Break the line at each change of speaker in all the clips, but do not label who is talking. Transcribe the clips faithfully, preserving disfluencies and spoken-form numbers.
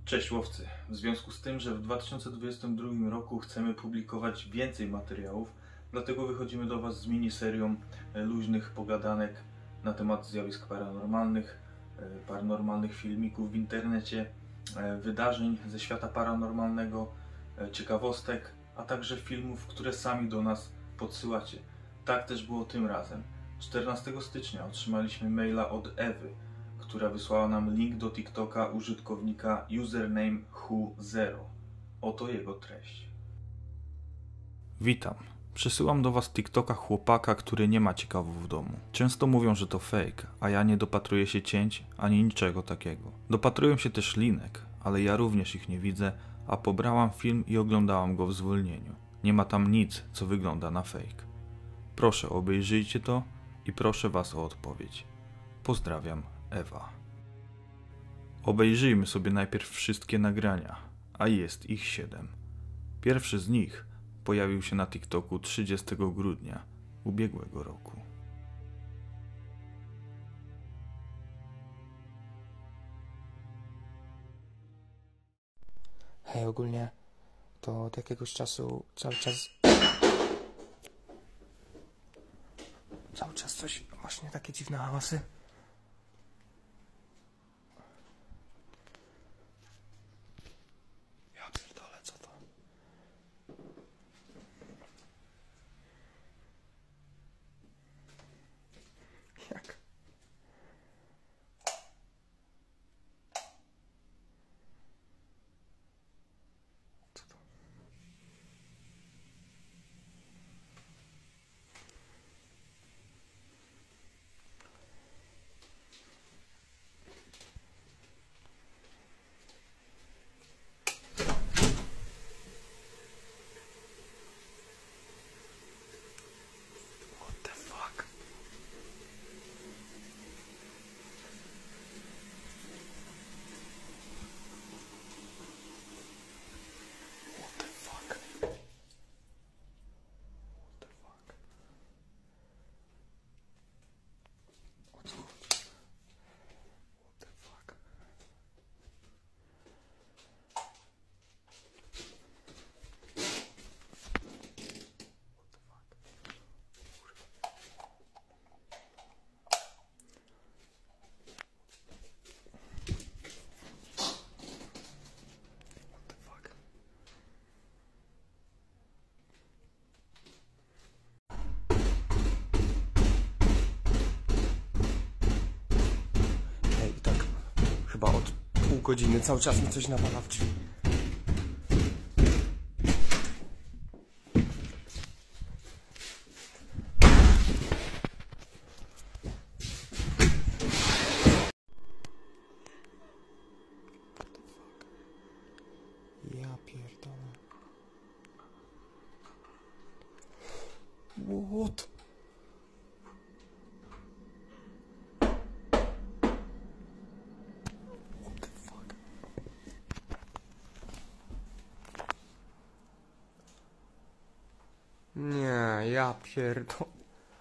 Cześć łowcy! W związku z tym, że w dwa tysiące dwudziestym drugim roku chcemy publikować więcej materiałów, dlatego wychodzimy do Was z miniserią luźnych pogadanek na temat zjawisk paranormalnych, paranormalnych filmików w internecie, wydarzeń ze świata paranormalnego, ciekawostek, a także filmów, które sami do nas podsyłacie. Tak też było tym razem. czternastego stycznia otrzymaliśmy maila od Ewy, która wysłała nam link do TikToka użytkownika username hu zero. Oto jego treść. Witam. Przesyłam do Was TikToka chłopaka, który nie ma ciekawów w domu. Często mówią, że to fake, a ja nie dopatruję się cięć ani niczego takiego. Dopatrują się też linek, ale ja również ich nie widzę, a pobrałam film i oglądałam go w zwolnieniu. Nie ma tam nic, co wygląda na fake. Proszę, obejrzyjcie to i proszę Was o odpowiedź. Pozdrawiam, Ewa. Obejrzyjmy sobie najpierw wszystkie nagrania, a jest ich siedem. Pierwszy z nich pojawił się na TikToku trzydziestego grudnia ubiegłego roku.
Hej, ogólnie to od jakiegoś czasu cały czas cały czas coś, właśnie takie dziwne hałasy. Ja pierdolę, co to? Jak? Co to? What the fuck? What the fuck? What the fuck? O co chodzi? What the fuck? What the fuck? Ej, i tak chyba od pół godziny cały czas mi coś nawala w drzwi. Ja pierdolę. What? What the fuck? Nie, ja pierdolę.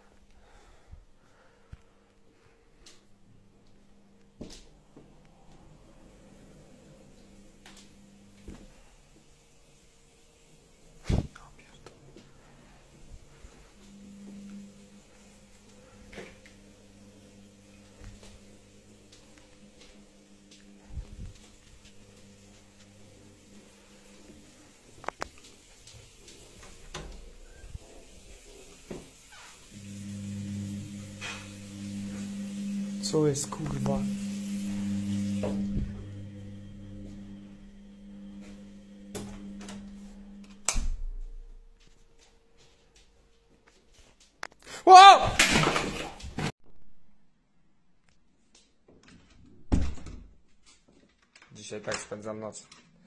Ja pierdolę. Co jest, kurwa? Wow! Dzisiaj tak spędzam noc.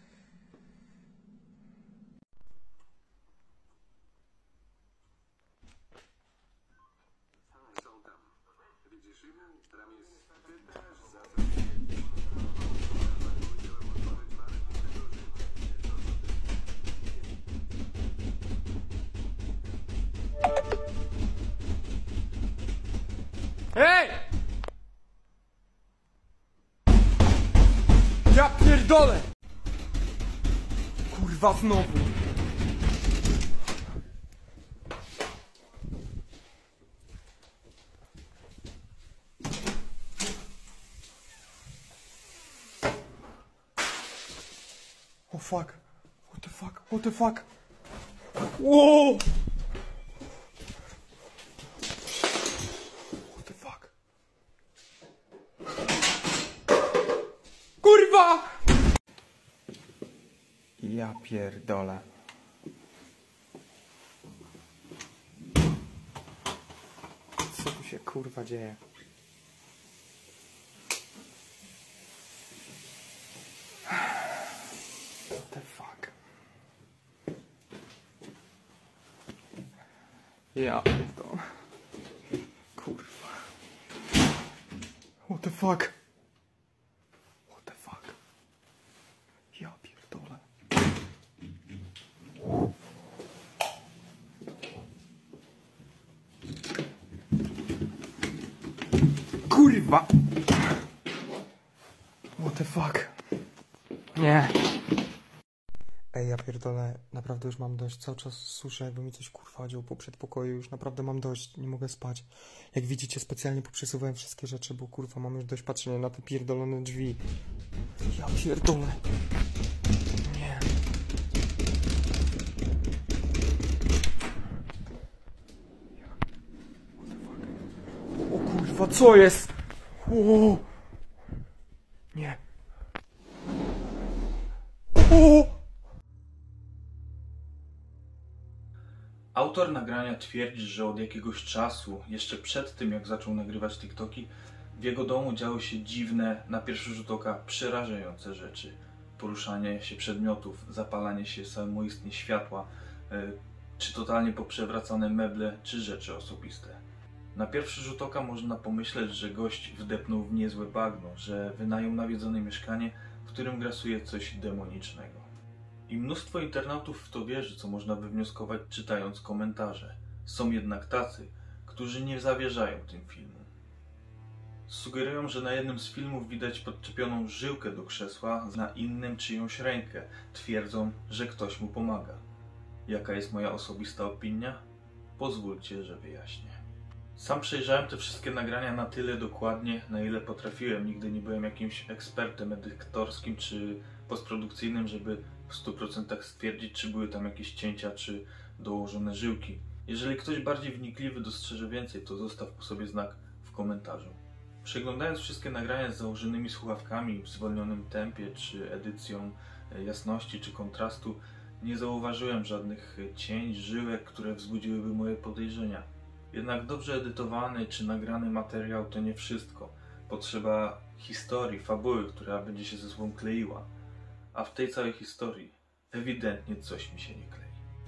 Hej! Ja pierdolę! Kurwa, znowu! Oh fuck. What the fuck? What the fuck? Whoa! What the fuck? Kurwa! Ja pierdolę. Co tu się kurwa dzieje? What the fuck? Ja pierdolę. Kurwa. What the fuck? What the fuck? Ja pierdolę. Kurwa! What the fuck? Nie. Ej, ja pierdolę, naprawdę już mam dość. Cały czas słyszę, jakby mi coś kurwa działo po przedpokoju. Już naprawdę mam dość, nie mogę spać. Jak widzicie, specjalnie poprzesuwałem wszystkie rzeczy, bo kurwa mam już dość patrzenia na te pierdolone drzwi. Ja pierdolę. Nie. O kurwa, co jest? O! Nie. O!
Autor nagrania twierdzi, że od jakiegoś czasu, jeszcze przed tym jak zaczął nagrywać TikToki, w jego domu działy się dziwne, na pierwszy rzut oka przerażające rzeczy. Poruszanie się przedmiotów, zapalanie się samoistnie światła, yy, czy totalnie poprzewracane meble, czy rzeczy osobiste. Na pierwszy rzut oka można pomyśleć, że gość wdepnął w niezłe bagno, że wynajął nawiedzone mieszkanie, w którym grasuje coś demonicznego. I mnóstwo internautów w to wierzy, co można wywnioskować czytając komentarze. Są jednak tacy, którzy nie zawierzają tym filmom. Sugerują, że na jednym z filmów widać podczepioną żyłkę do krzesła, na innym czyjąś rękę. Twierdzą, że ktoś mu pomaga. Jaka jest moja osobista opinia? Pozwólcie, że wyjaśnię. Sam przejrzałem te wszystkie nagrania na tyle dokładnie, na ile potrafiłem. Nigdy nie byłem jakimś ekspertem edytorskim czy postprodukcyjnym, żeby w stu procentach stwierdzić, czy były tam jakieś cięcia, czy dołożone żyłki. Jeżeli ktoś bardziej wnikliwy dostrzeże więcej, to zostaw po sobie znak w komentarzu. Przeglądając wszystkie nagrania z założonymi słuchawkami, w zwolnionym tempie, czy edycją jasności, czy kontrastu, nie zauważyłem żadnych cięć, żyłek, które wzbudziłyby moje podejrzenia. Jednak dobrze edytowany czy nagrany materiał to nie wszystko. Potrzeba historii, fabuły, która będzie się ze sobą kleiła. A w tej całej historii ewidentnie coś mi się nie klei.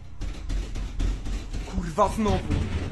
Kurwa, znowu!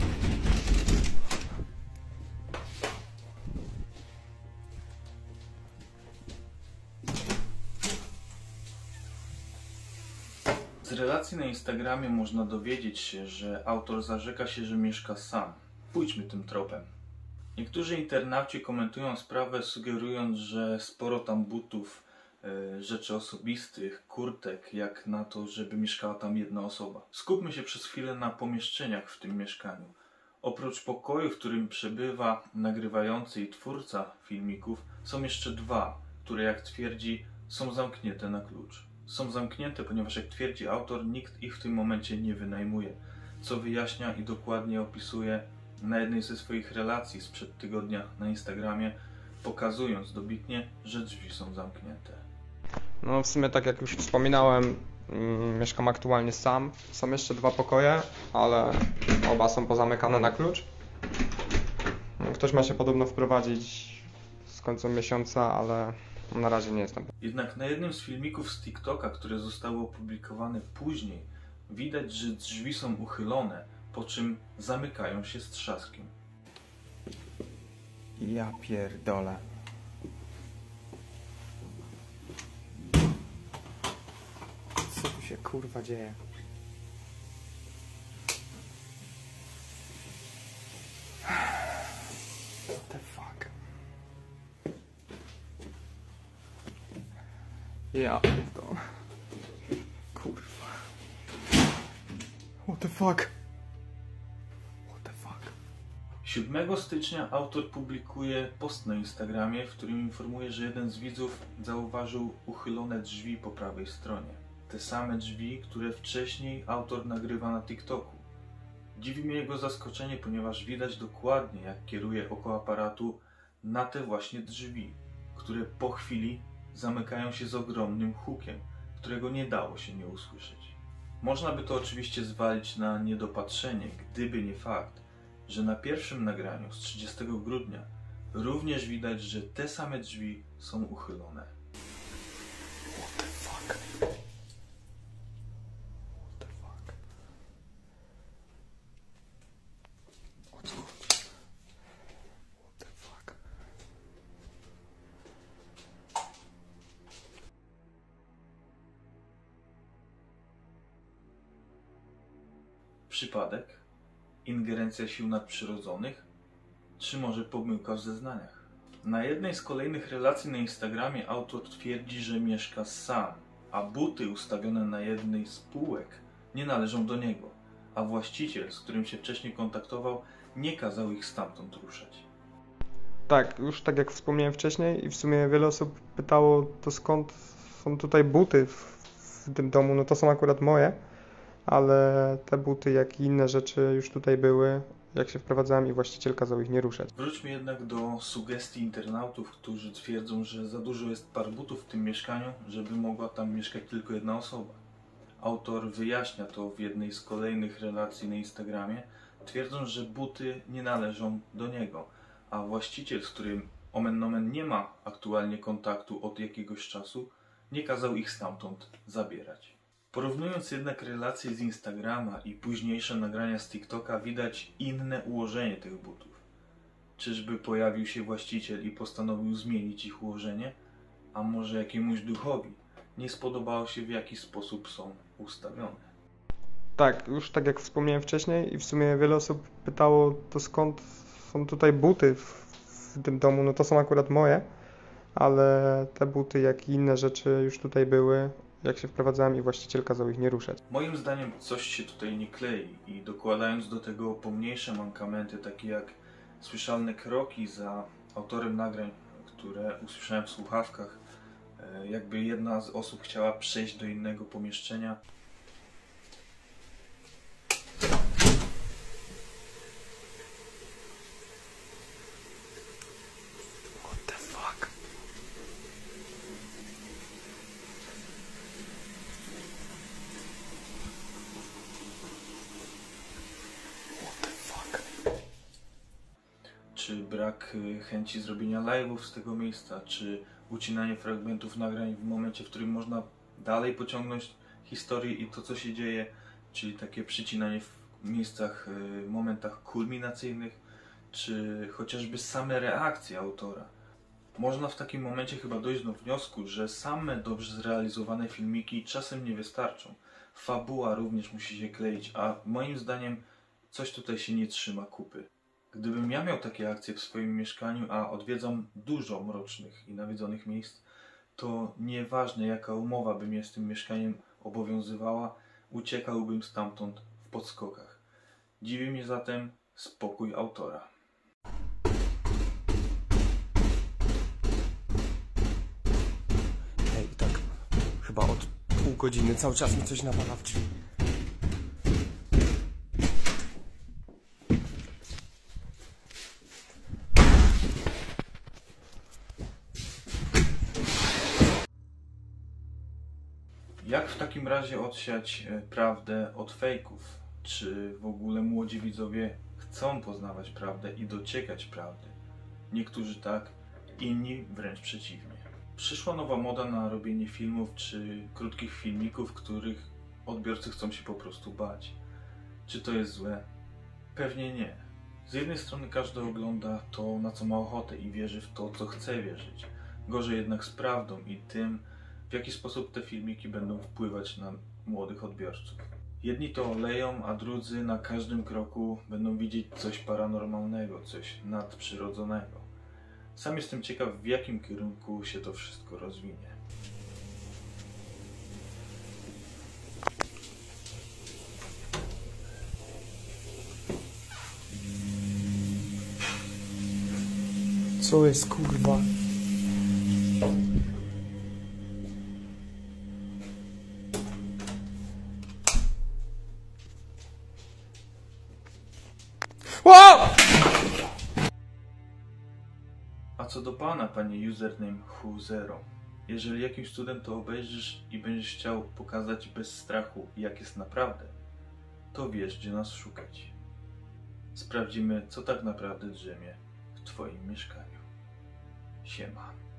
Z relacji na Instagramie można dowiedzieć się, że autor zarzeka się, że mieszka sam. Pójdźmy tym tropem. Niektórzy internauci komentują sprawę, sugerując, że sporo tam butów, yy, rzeczy osobistych, kurtek, jak na to, żeby mieszkała tam jedna osoba. Skupmy się przez chwilę na pomieszczeniach w tym mieszkaniu. Oprócz pokoju, w którym przebywa nagrywający i twórca filmików, są jeszcze dwa, które, jak twierdzi, są zamknięte na klucz. Są zamknięte, ponieważ, jak twierdzi autor, nikt ich w tym momencie nie wynajmuje, co wyjaśnia i dokładnie opisuje na jednej ze swoich relacji sprzed tygodnia na Instagramie, pokazując dobitnie, że drzwi są zamknięte.
No w sumie, tak jak już wspominałem, mm, mieszkam aktualnie sam. Są jeszcze dwa pokoje, ale oba są pozamykane na klucz. Ktoś ma się podobno wprowadzić z końcem miesiąca, ale na razie nie jestem.
Jednak na jednym z filmików z TikToka, które zostały opublikowane później, widać, że drzwi są uchylone, po czym zamykają się z trzaskiem.
Ja pierdolę. Co tu się kurwa dzieje? What the fuck? Ja pierdolę. Kurwa. the fuck? What the fuck?
siódmego stycznia autor publikuje post na Instagramie, w którym informuje, że jeden z widzów zauważył uchylone drzwi po prawej stronie. Te same drzwi, które wcześniej autor nagrywa na TikToku. Dziwi mnie jego zaskoczenie, ponieważ widać dokładnie, jak kieruje oko aparatu na te właśnie drzwi, które po chwili zamykają się z ogromnym hukiem, którego nie dało się nie usłyszeć. Można by to oczywiście zwalić na niedopatrzenie, gdyby nie fakt, że na pierwszym nagraniu z trzydziestego grudnia również widać, że te same drzwi są uchylone.
What the fuck? What the fuck? O co chodzi? What the fuck?
Przypadek? Ingerencja sił nadprzyrodzonych? Czy może pomyłka w zeznaniach? Na jednej z kolejnych relacji na Instagramie autor twierdzi, że mieszka sam, a buty ustawione na jednej z półek nie należą do niego, a właściciel, z którym się wcześniej kontaktował, nie kazał ich stamtąd ruszać.
Tak, już tak jak wspomniałem wcześniej i w sumie wiele osób pytało, to skąd są tutaj buty w, w tym domu, no to są akurat moje, ale te buty, jak i inne rzeczy już tutaj były, jak się wprowadzałem i właściciel kazał ich nie ruszać.
Wróćmy jednak do sugestii internautów, którzy twierdzą, że za dużo jest par butów w tym mieszkaniu, żeby mogła tam mieszkać tylko jedna osoba. Autor wyjaśnia to w jednej z kolejnych relacji na Instagramie, twierdząc, że buty nie należą do niego, a właściciel, z którym omen nomen nie ma aktualnie kontaktu od jakiegoś czasu, nie kazał ich stamtąd zabierać. Porównując jednak relacje z Instagrama i późniejsze nagrania z TikToka, widać inne ułożenie tych butów. Czyżby pojawił się właściciel i postanowił zmienić ich ułożenie? A może jakiemuś duchowi nie spodobało się, w jaki sposób są ustawione?
Tak, już tak jak wspomniałem wcześniej i w sumie wiele osób pytało, to skąd są tutaj buty w, w tym domu, no to są akurat moje, ale te buty, jak i inne rzeczy już tutaj były, jak się wprowadzałem i właściciel kazał ich nie ruszać.
Moim zdaniem coś się tutaj nie klei i dokładając do tego pomniejsze mankamenty, takie jak słyszalne kroki za autorem nagrań, które usłyszałem w słuchawkach, jakby jedna z osób chciała przejść do innego pomieszczenia.
What the fuck? What the fuck?
Czy brak chęci zrobienia live'ów z tego miejsca, czy ucinanie fragmentów nagrań w momencie, w którym można dalej pociągnąć historię i to, co się dzieje, czyli takie przycinanie w miejscach, momentach kulminacyjnych, czy chociażby same reakcje autora. Można w takim momencie chyba dojść do wniosku, że same dobrze zrealizowane filmiki czasem nie wystarczą. Fabuła również musi się kleić, a moim zdaniem coś tutaj się nie trzyma kupy. Gdybym ja miał takie akcje w swoim mieszkaniu, a odwiedzam dużo mrocznych i nawiedzonych miejsc, to nieważne jaka umowa by mnie z tym mieszkaniem obowiązywała, uciekałbym stamtąd w podskokach. Dziwi mnie zatem spokój autora.
Ej, tak chyba od pół godziny cały czas mi coś nawala w drzwi.
Jak w takim razie odsiać prawdę od fejków? Czy w ogóle młodzi widzowie chcą poznawać prawdę i dociekać prawdy? Niektórzy tak, inni wręcz przeciwnie. Przyszła nowa moda na robienie filmów czy krótkich filmików, których odbiorcy chcą się po prostu bać. Czy to jest złe? Pewnie nie. Z jednej strony każdy ogląda to, na co ma ochotę i wierzy w to, co chce wierzyć. Gorzej jednak z prawdą i tym, w jaki sposób te filmiki będą wpływać na młodych odbiorców. Jedni to oleją, a drudzy na każdym kroku będą widzieć coś paranormalnego, coś nadprzyrodzonego. Sam jestem ciekaw, w jakim kierunku się to wszystko rozwinie.
Co jest, kurwa? Wow!
A co do pana, panie username Hu Zero, jeżeli jakimś cudem to obejrzysz i będziesz chciał pokazać bez strachu, jak jest naprawdę, to wiesz, gdzie nas szukać. Sprawdzimy, co tak naprawdę drzemie w twoim mieszkaniu. Siema.